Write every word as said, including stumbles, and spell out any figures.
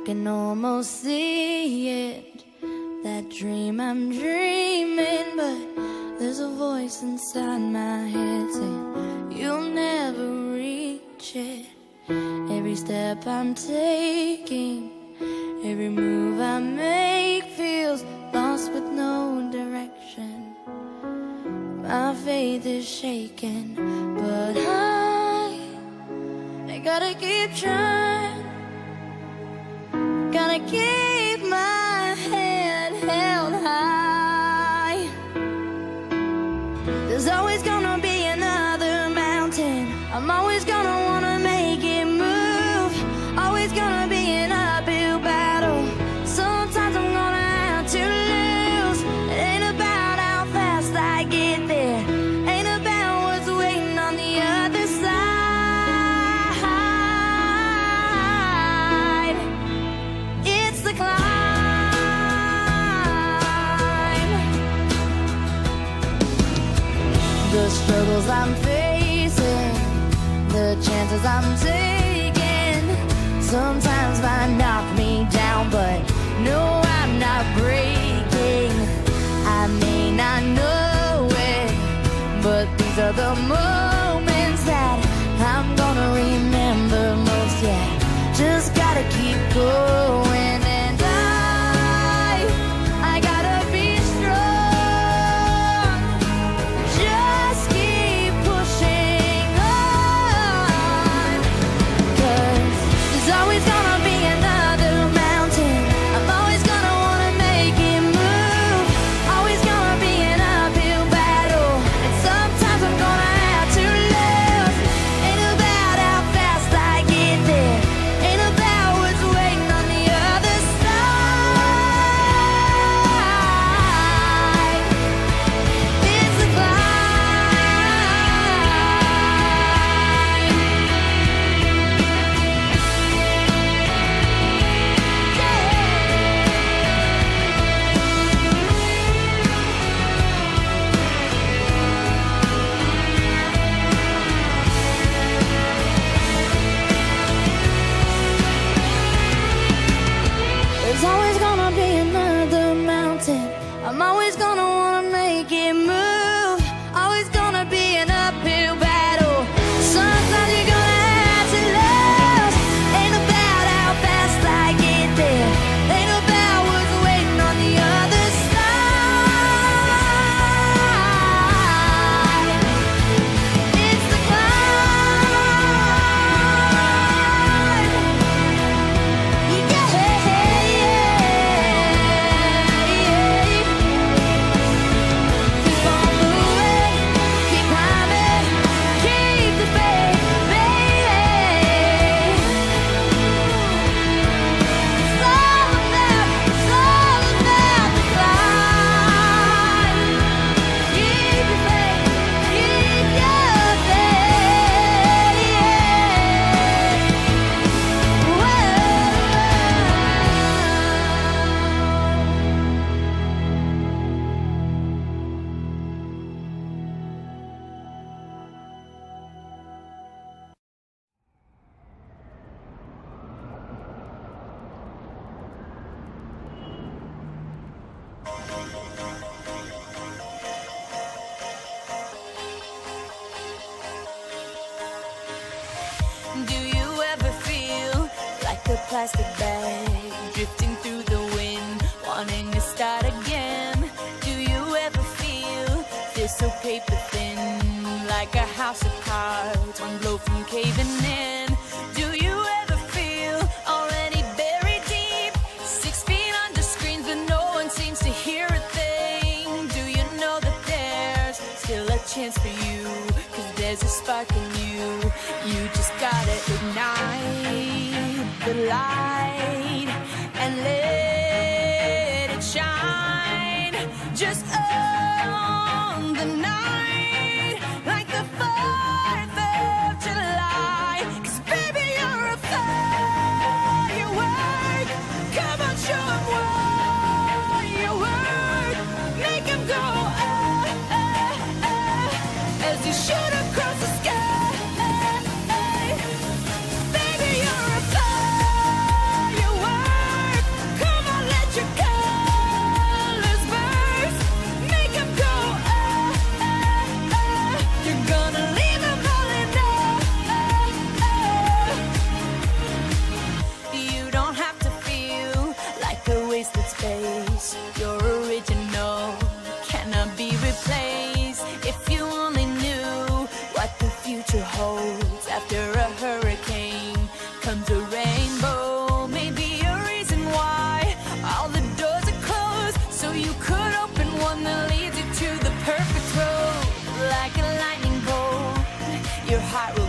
can almost see it, that dream I'm dreaming, but there's a voice inside my head saying you'll never reach it. Every step I'm taking, every move I make feels lost with no direction. My faith is shaken, but I, I gotta keep trying. Gotta keep my head held high. There's always gonna be another mountain. I'm always gonna wanna make it move. Always gonna be an uphill battle. Sometimes I'm gonna have to lose. It ain't about how fast I get there, ain't about what's waiting on the other side. It's the climb. The struggles I'm facing, the chances I'm taking, sometimes might knock me down, but no, I'm not breaking. I may not know it, but these are the moments that I'm gonna remember most. Yeah, just gotta keep going, and I, I gotta be strong. Just keep pushing on, 'cause there's always gonna be another mountain. I'm always gonna wanna make it move. Always gonna be an uphill battle, and sometimes I'm gonna have to lose. Ain't about how fast I get there, ain't about what's waiting on the other side. It's the There's always gonna be another mountain. I'm always gonna wanna make it move. Always gonna be an uphill battle. Sometimes you're gonna have to lose. Ain't about how fast I get there, ain't about what's waiting on the other side. It's the climb. Yeah, yeah, yeah. Keep on moving, keep climbing, keep the faith, baby. It's all about, it's all about the climb. Keep your faith, keep your faith, yeah. Whoa. Do you ever feel like a plastic bag drifting through the wind, wanting to start again? Do you ever feel this so paper thin, like a house of cards, one blow from caving in? Do you ever feel already buried deep, six feet under screens, but no one seems to hear a thing? Do you know that there's still a chance for you, 'cause there's a spark in you. You just gotta ignite the light and let it shine. Just own the night like the fourth of July. 'Cause baby, you're a firework. Come on, show 'em what you work. Make 'em go, oh, oh, oh, as you shoot across the sky. Baby, you're a firework. future holds. After a hurricane comes a rainbow. Maybe a reason why all the doors are closed, so you could open one that leads you to the perfect road. Like a lightning bolt, your heart will